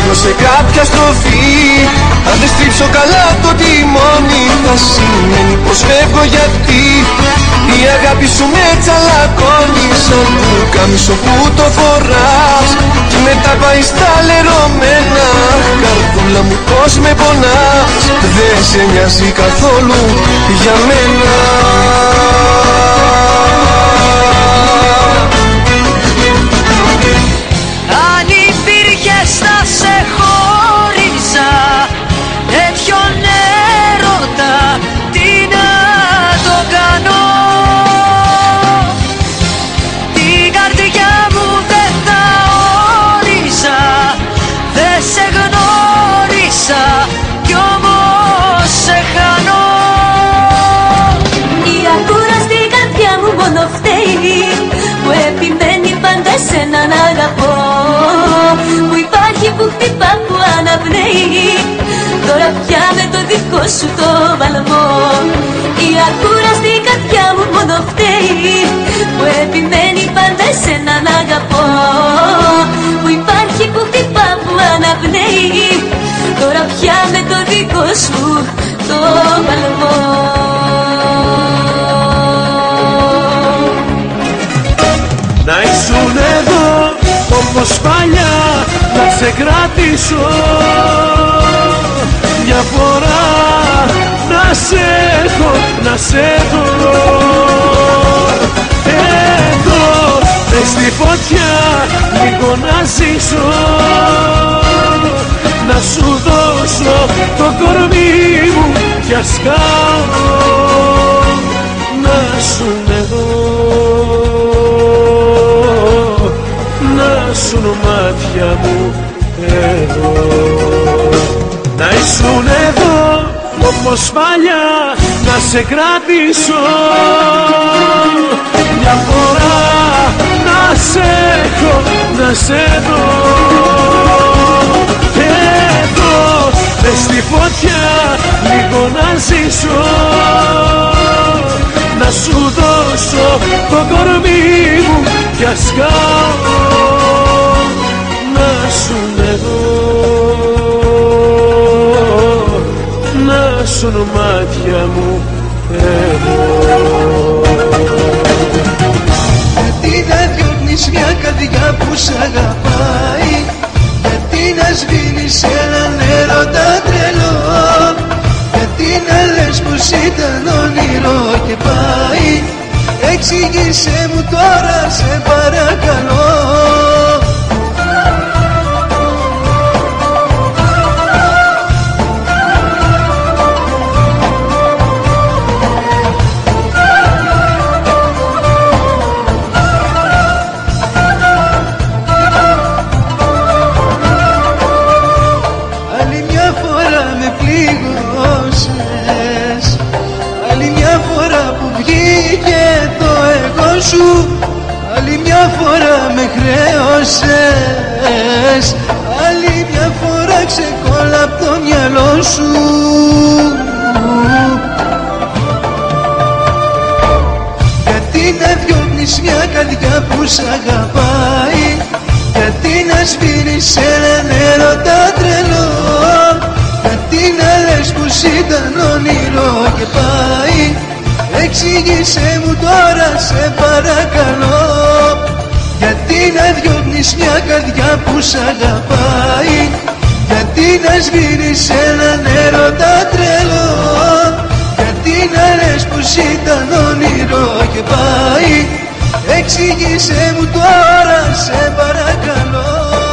Μπαίνω σε κάποια στροφή, αν δεν στρίψω καλά το τιμόνι, θα σημαίνει πως φεύγω, γιατί η αγάπη σου με τσαλακώνει σαν πουκάμισο που το φοράς κι μετά πάει στα λερωμένα. Καρδούλα μου πως με πονάς, δεν σε νοιάζει καθόλου για μένα. Αν υπήρχες θα σε χώριζα, τέτοιον έρωτα τι να το κάνω. Την καρδιά μου δεν θα όριζα, δεν σε γνώρισα κι όμως σε χάνω. Η ακούρα στην καρδιά μου μόνο φταίει, που επιμένει πάντα σένα να αγαπώ, που υπάρχει, που χτυπά, που αναπνέει, τώρα πια με το δικό σου το βαλμό. Η ακούρα στην καρδιά μου μόνο φταίει, που επιμένει πάντα σένα να αγαπώ, που υπάρχει, που χτυπά, που αναπνέει, τώρα πια με το δικό σου το βαλμό. Να ήσουν εδώ όπως παλιά, να σε κρατήσω μια φορά, να σε έχω, να σε δω. Εδώ μες στη φωτιά λίγο να ζήσω, να σου δώσω το κορμί μου κι ας κάνω. Να ήσουν εδώ, να σουν μάτια μου εδώ. Να ήσουν εδώ όπως παλιά, να σε κρατήσω μια φορά, να σε έχω, να σε δω. Εδώ μες στη φωτιά λίγο να ζήσω, να σου δώσω το κορμί μου κι ας κάνω. Να σουν εδώ, να σουν μάτια μου εδώ. Γιατί να διώχνεις μια καρδιά που σ' αγαπάει, γιατί να σβήνεις έναν έρωτα τρελό, γιατί να λες πως ήταν όνειρο και πάει. Εξήγησέ μου τώρα σε παρακαλώ. Άλλη μια φορά με πλήγωσες, άλλη μια φορά που βγήκε το εγώ σου, άλλη μια φορά με χρέωσες, άλλη μια φορά ξεκόλλα απ' το μυαλό σου. Γιατί να διώχνεις μια καρδιά που σ' αγαπάει, γιατί να σβήνεις έναν έρωτα τρελό, γιατί να λες πως ήταν όνειρο και πάει. Εξήγησέ μου τώρα σε παρακαλώ. Γιατί να διώχνεις μια καρδιά που σ' αγαπάει, γιατί να σβήνεις έναν έρωτα τρελό, γιατί να λες πως ήταν όνειρο και πάει. Εξήγησέ μου τώρα σε παρακαλώ.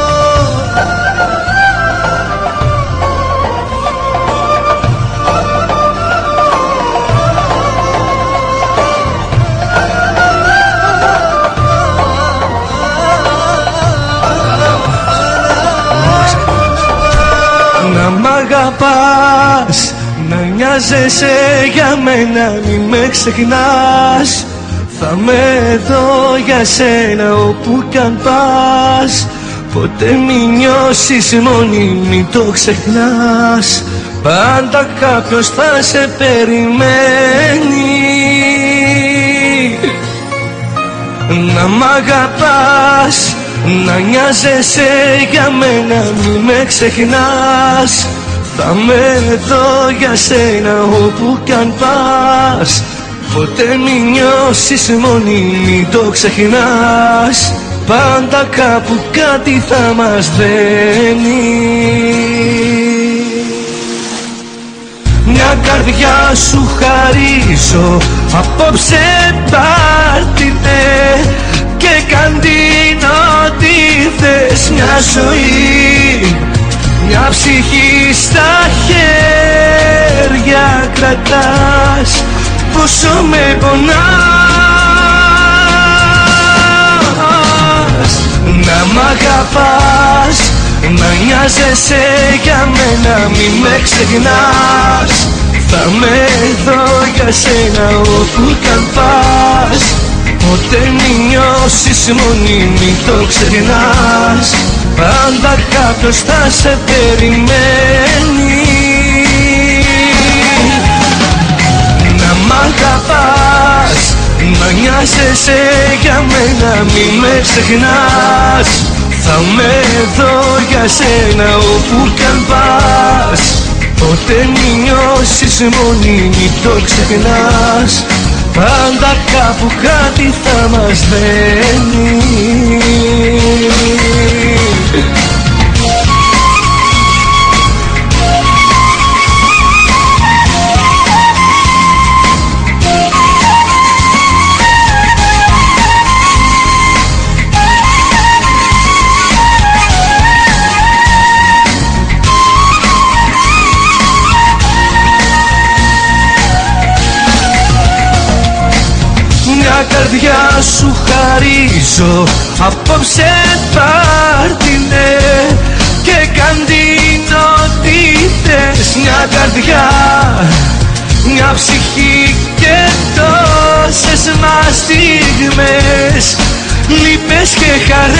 Να μ' αγαπάς, να νοιάζεσαι για μένα, μη με ξεχνάς. Θα με εδώ για σένα όπου κι αν πας, ποτέ μη νιώσεις μόνη, μη το ξεχνάς. Πάντα κάποιος θα σε περιμένει. Να μ' αγαπάς, να νοιάζεσαι για μένα, μη με ξεχνάς. Θα με εδώ για σένα όπου κι αν πας. Ποτέ μη νιώσεις μόνη, μη το ξεχνάς. Πάντα κάπου κάτι θα μας δένει. Μια καρδιά σου χαρίζω, απόψε πάρτινε και καντήν ό,τι θες. Μια ζωή, μια ψυχή στα χέρια κρατάς. Πόσο με πονάς, να μ' αγαπάς, να νοιάζεσαι για μένα, μη με ξεχνάς. Θα με εδώ για σένα όπου κι αν πας. Ποτέ μη νιώσεις μόνη, μη το ξεχνάς. Πάντα κάποιος θα σε περιμένει. Να μ' αγαπάς, να νοιάζεσαι για μένα, μη με ξεχνάς. Θα με εδώ για σένα όπου κι αν πας. Ποτέ μη νιώσεις μόνη, μη το ξεχνάς. Πάντα κάπου κάτι θα μας δένει. Μια καρδιά σου χαρίζω, απόψε πάρτινε και καντήν ό,τι θες. Μια καρδιά, μια ψυχή και τόσες μας στιγμές, λύπες και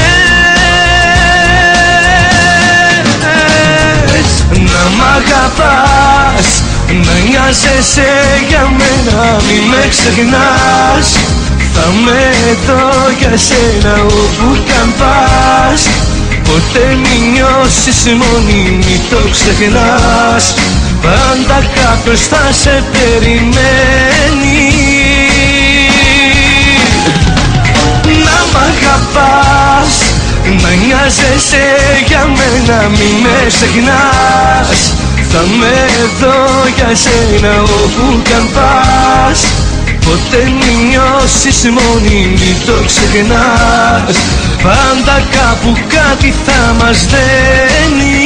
χαρές. Να μ' αγαπάς, να νοιάζεσαι για μένα, μη με ξεχνάς. Θα με εδώ για σένα όπου κι αν πας. Ποτέ μη νιώσεις μόνη, μη το ξεχνάς. Πάντα κάποιος θα σε περιμένει. Να μ' αγαπάς, να νοιάζεσαι για μένα, μη με ξεχνάς. Θα με εδώ για σένα όπου κι αν πας. Ποτέ μη νιώσεις μόνη, μη το ξεχνάς. Πάντα κάπου κάτι θα μας δένει.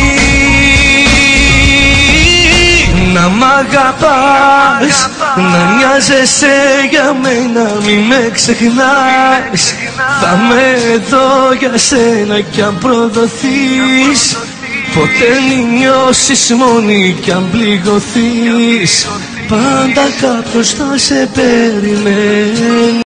Να μ' αγαπάς, να νοιάζεσαι για μένα, μη με ξεχνάς. Θα με εδώ για σένα κι αν προδοθείς. Ποτέ μη νιώσεις μόνη κι αν πληγωθείς. Πάντα κάποιος θα σε περιμένει.